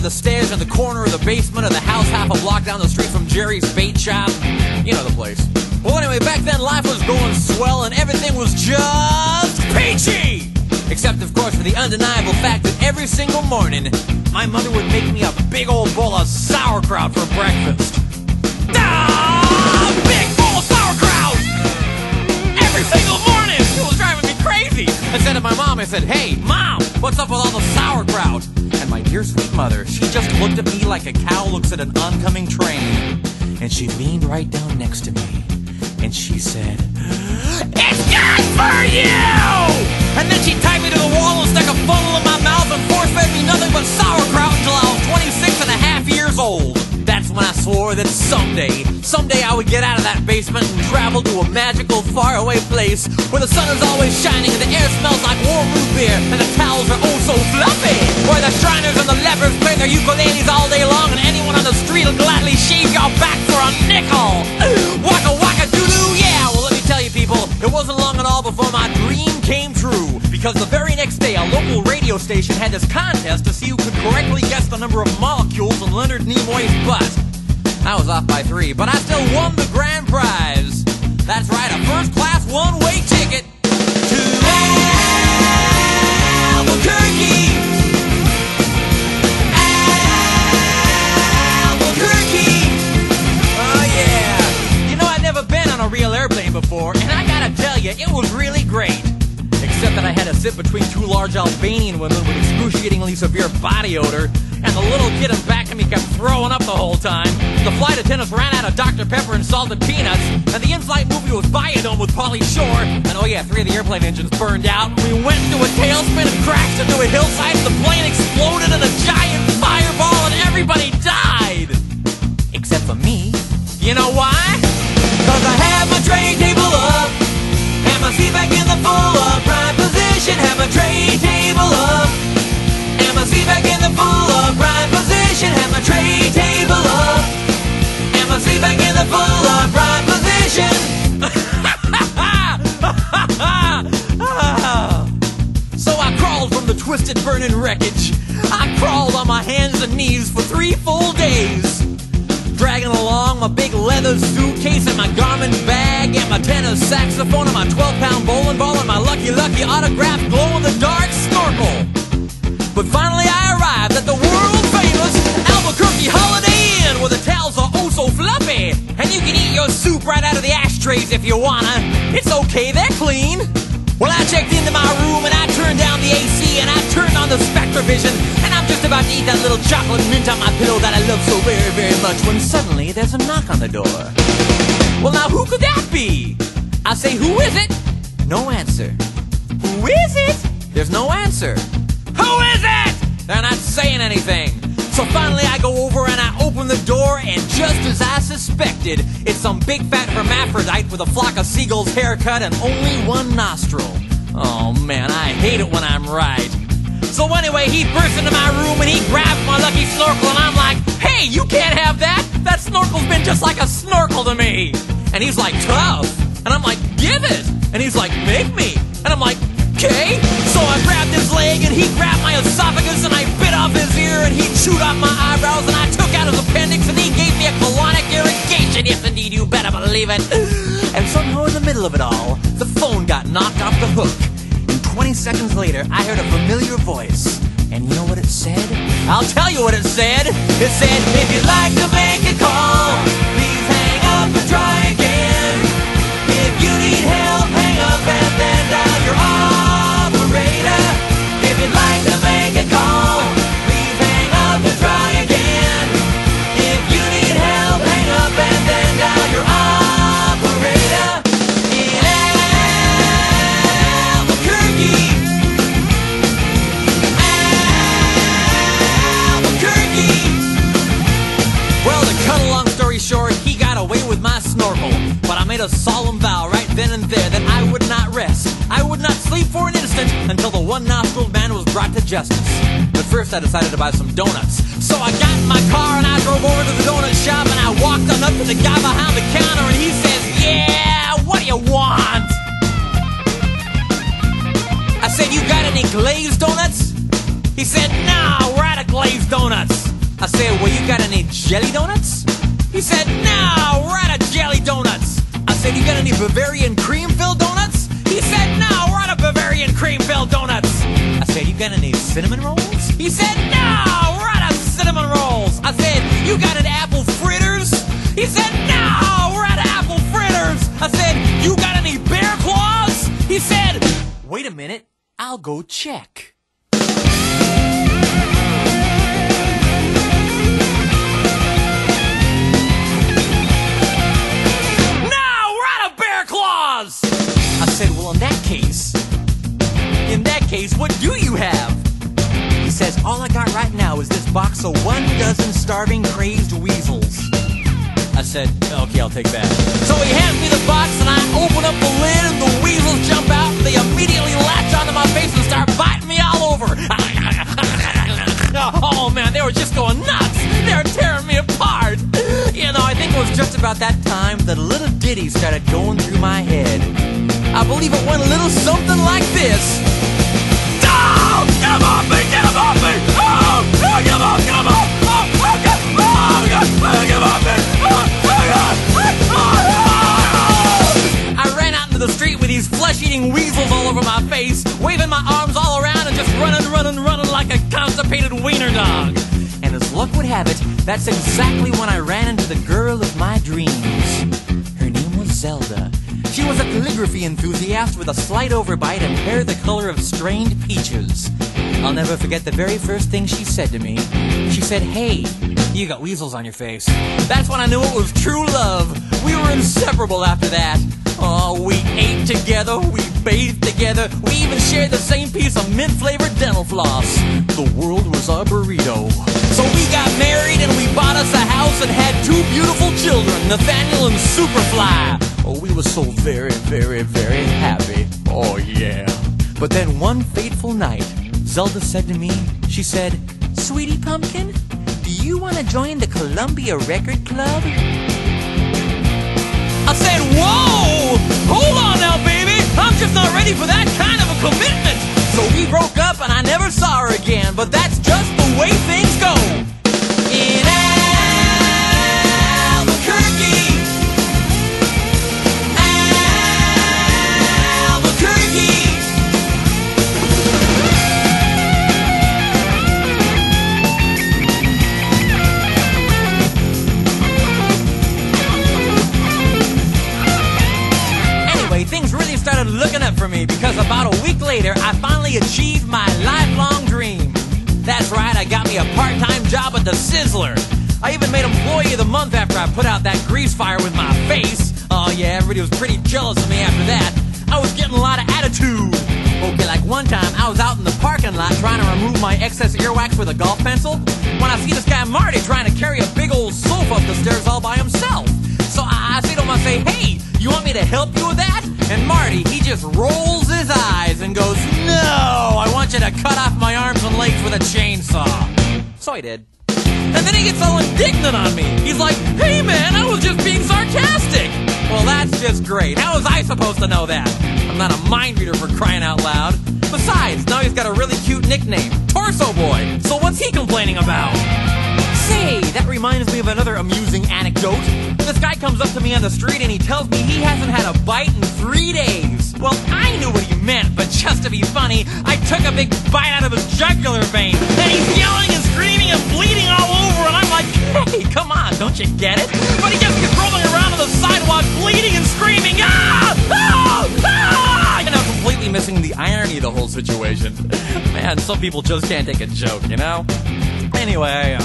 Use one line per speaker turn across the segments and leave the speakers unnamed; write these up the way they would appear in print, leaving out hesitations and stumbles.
the stairs in the corner of the basement of the house half a block down the street from Jerry's bait shop. You know the place. Well, anyway, back then life was going swell and everything was just peachy! Except, of course, for the undeniable fact that every single morning, my mother would make me a big old bowl of sauerkraut for breakfast. Big bowl of sauerkraut! Every single morning! It was driving me crazy! I said to my mom, I said, "Hey, Mom, what's up with all the sauerkraut?" And my dear sweet mother, she just looked at me like a cow looks at an oncoming train. And she leaned right down next to me. And she said, "It's good for you!" And then she tied me to the wall and stuck a funnel in my mouth and force-fed me nothing but sauerkraut until I was 26 and a half years old. That's when I swore that someday I would get out of that basement and travel to a magical, faraway place where the sun is always shining and the air smells like warm root beer and the towels are oh so fluffy, where the Shriners and the lepers play their ukuleles all day long and anyone on the street will gladly shave your back for a nickel. Waka waka doo-doo, yeah! Well, let me tell you people, it wasn't long at all before my dream came true, because the very next day a local radio station had this contest to see who could correctly guess the number of molecules in Leonard Nimoy's butt. I was off by 3, but I still won the grand prize. That's right, a first-class one-way ticket to Albuquerque. Albuquerque. Oh yeah. You know, I'd never been on a real airplane before, and I gotta tell you, it was really great. Except that I had to sit between 2 large Albanian women with excruciatingly severe body odor, and the little kid in back of me kept throwing up the whole time. The flight attendants ran out of Dr. Pepper and salted peanuts, and the in-flight movie was Biodome with Pauly Shore, and oh yeah, 3 of the airplane engines burned out. We went into a tailspin and crashed into a hillside, and the plane exploded in a giant fireball, and everybody died! Except for me. You know why? 'Cause I had my tray table up, and my seat back in the full upright position. Have my tray table up, and my seat back in the full upright position. Have my tray table up, and my seat back in the full upright position. So I crawled from the twisted burning wreckage. I crawled on my hands and knees for 3 full days, dragging along my big leather suitcase and my Garmin bag and my tenor saxophone and my 12-pound bowling ball and my Lucky Lucky autographed glow-in-the-dark snorkel. But finally I arrived at the world-famous Albuquerque Holiday Inn, where the towels are oh so fluffy, and you can eat your soup right out of the ashtrays if you wanna. It's okay, they're clean. Well, I checked into my room and I turned down the AC and I turned on the Spectrovision, and I'm just about to eat that little chocolate mint on my pillow that I love so very, very much, when suddenly there's a knock on the door. Well, now who could that be? I say, who is it? No answer. Who is it? There's no answer. Who is it? They're not saying anything. So finally I go over and I open the door, and just as I suspected, it's some big fat hermaphrodite with a flock of seagulls haircut and only 1 nostril. Oh man, I hate it when I'm right. So anyway, he burst into my room and he grabbed my lucky snorkel, and I'm like, "Hey, you can't have that! That snorkel's been just like a snorkel to me!" And he's like, "Tough!" And I'm like, "Give it!" And he's like, "Make me!" And I'm like, "Okay." So I grabbed his leg and he grabbed my esophagus, and I bit off his ear and he chewed off my eyebrows, and I took out his appendix and he gave me a colonic irrigation. Yes indeed, you better believe it. And somehow in the middle of it all, the phone got knocked off the hook. And 20 seconds later, I heard a familiar voice. And you know what it said? I'll tell you what it said. It said, "If you'd like to make a call, please hang up and try again. If you need help, hang up and then dial your operator. If you'd like to make a call, please hang up and try again. If you need help, hang up and then dial your operator." In Albuquerque, Albuquerque. Well, to cut a long story short, he got away with my snorkel, but I made a solemn vow right then and there that I would not rest. I would not sleep for an instant until the 1-nostriled man was brought to justice. But first I decided to buy some donuts. So I got in my car and I drove over to the donut shop, and I walked on up to the guy behind the counter, and he says, "Yeah, what do you want?" I said, "You got any glazed donuts?" He said, "No, we're out of glazed donuts." well, you got any jelly donuts? He said, no, we're out of jelly donuts. I said, you got any Bavarian cream-filled donuts? He said, no, we're out of Bavarian cream-filled donuts. I said, you got any cinnamon rolls? He said, no, we're out of cinnamon rolls. I said, you got any apple fritters? He said, no, we're out of apple fritters. I said, you got any bear claws? He said, wait a minute, I'll go check. I said, well, in that case, what do you have? He says, all I got right now is this box of 12 starving, crazed weasels. I said, okay, I'll take that. So he hands me the box, and I open up the lid, and the weasels jump out, and they immediately latch onto my face and start biting me all over. Oh, man, they were just going nuts. They were tearing me apart. You know, I think it was just about that time that a little ditty started going through my head. I believe it went a little something like this. Oh, get him off me! Get him off me! Oh, get him off! Get him off! Oh, God! Oh, God! Get him off me! I ran out into the street with these flesh-eating weasels all over my face, waving my arms all around and just running like a constipated wiener dog. And as luck would have it, that's exactly when I ran into the girl of my dreams. Her name was Zelda. She was a calligraphy enthusiast with a slight overbite and hair the color of strained peaches. I'll never forget the very first thing she said to me. She said, hey, you got weasels on your face. That's when I knew it was true love. We were inseparable after that. Oh, we ate together, we bathed together, we even shared the same piece of mint-flavored dental floss. The world was our burrito. So we got married and we bought us a house and had 2 beautiful children, Nathaniel and Superfly. Oh, we were so very, very, very happy. Oh, yeah. But then one fateful night, Zelda said to me, she said, Sweetie Pumpkin, do you want to join the Columbia Record Club? I said, whoa! Hold on now, baby! I'm just not ready for that kind of a commitment! So we broke up and I never saw her again, but that's just the way things go! In Albuquerque! Started looking up for me because about a week later I finally achieved my lifelong dream. That's right, I got me a part-time job at the Sizzler. I even made Employee of the Month after I put out that grease fire with my face. Oh yeah, everybody was pretty jealous of me after that. I was getting a lot of attitude. Okay, like one time I was out in the parking lot trying to remove my excess earwax with a golf pencil when I see this guy Marty trying to carry a big old sofa up the stairs all by himself. So I say to him, I say, hey, you want me to help you with that? And Marty, he just rolls his eyes and goes, no, I want you to cut off my arms and legs with a chainsaw. So I did. And then he gets all indignant on me. He's like, hey man, I was just being sarcastic. Well, that's just great. How was I supposed to know that? I'm not a mind reader for crying out loud. Besides, now he's got a really cute nickname, Torso Boy. So what's he complaining about? Say, that reminds me of another amusing anecdote. This guy comes up to me on the street and he tells me he hasn't had a bite in 3 days. Well, I knew what he meant, but just to be funny, I took a big bite out of his jugular vein. And he's yelling and screaming and bleeding all over, and I'm like, hey, come on, don't you get it? But he just keeps rolling around on the sidewalk, bleeding and screaming, ah! Ah! Ah! You know, completely missing the irony of the whole situation. Man, some people just can't take a joke, you know? Anyway,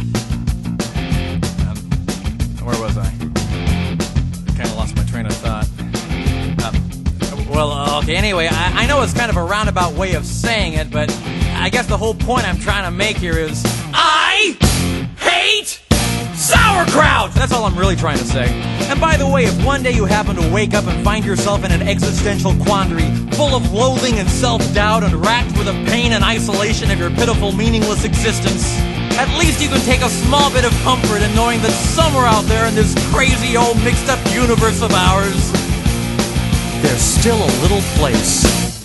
where was I? Kind of lost my train of thought. Okay, anyway, I know it's kind of a roundabout way of saying it, but I guess the whole point I'm trying to make here is I hate sauerkraut! That's all I'm really trying to say. And by the way, if one day you happen to wake up and find yourself in an existential quandary, full of loathing and self-doubt and racked with the pain and isolation of your pitiful, meaningless existence, at least you can take a small bit of comfort in knowing that somewhere out there in this crazy old mixed up universe of ours, there's still a little place